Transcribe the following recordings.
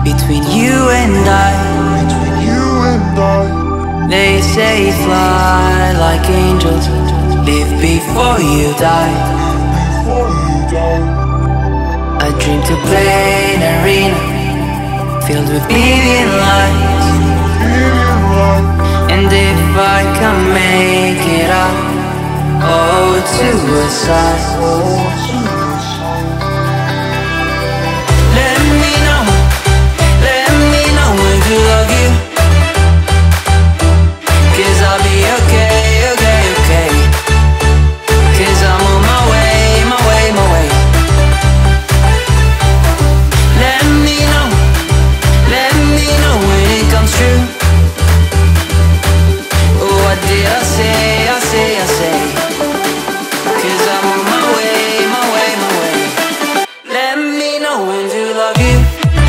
between you and I. They say fly like angels, live before you die. I dream to play an arena filled with billion lights. And if I can make it out, oh, suicide. Let me know when to love you, 'cause I'll be okay, okay, okay. 'Cause I'm on my way, my way, my way. Let me know when it comes true. Oh, what did I say, I say, I say. 'Cause I'm on my way, my way, my way. Let me know when to love you.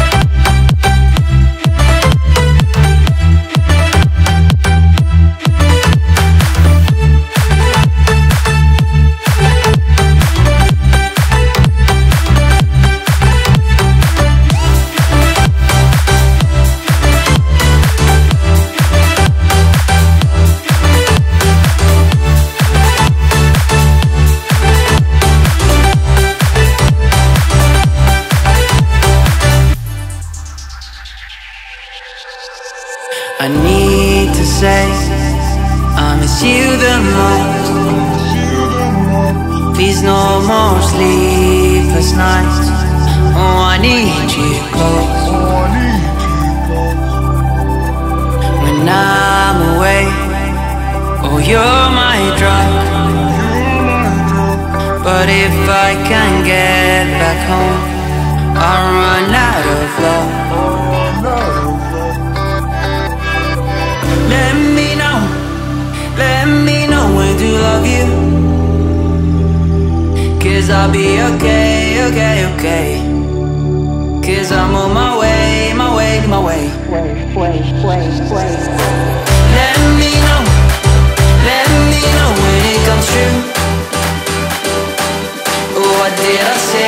I need to say I miss you the most. Please no more sleepless nights. Oh, I need you close. When I'm away, oh, you're my drug. But if I can get back home, I'll run out of love. Let me know when to love you, 'cause I'll be okay, okay, okay. 'Cause I'm on my way, my way, my way. Let me know when it comes true. Oh, what did I say?